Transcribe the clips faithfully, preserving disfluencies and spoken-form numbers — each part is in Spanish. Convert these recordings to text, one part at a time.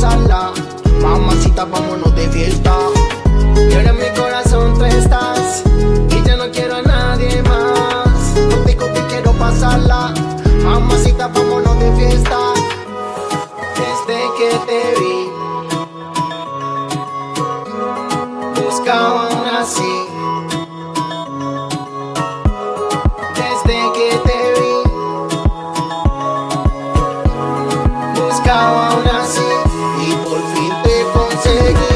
pasarla. Mamacita, vámonos de fiesta. Y ahora en mi corazón tú estás y ya no quiero a nadie más. Contigo que quiero pasarla. Mamacita, vámonos de fiesta. Desde que te vi buscaba una así. Desde que te vi buscaba una así y por fin te conseguí.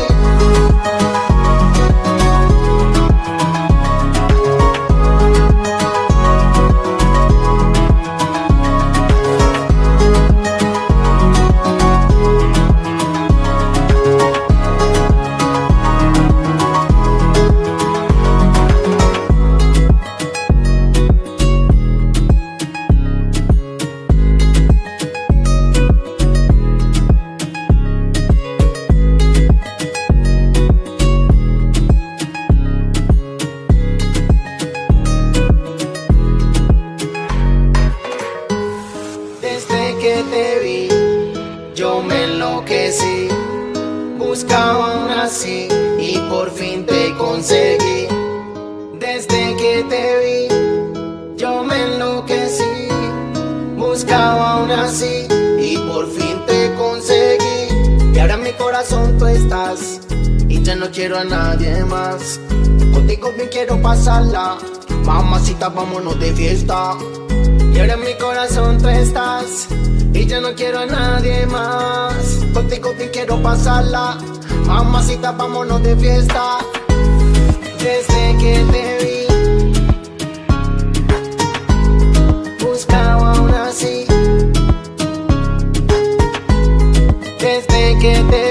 Desde que te vi, yo me enloquecí. Buscaba una así y por fin te conseguí. Desde que te vi, yo me enloquecí. Buscaba una así y por fin te conseguí. Y ahora en mi corazón tú estás y ya no quiero a nadie más. Contigo bien quiero pasarla. Mamacita, vámonos de fiesta. Y ahora en mi corazón tú estás y ya no quiero a nadie más. Contigo bien quiero pasarla. Mamacita, vámonos de fiesta. Desde que te vi buscaba una así. Desde que te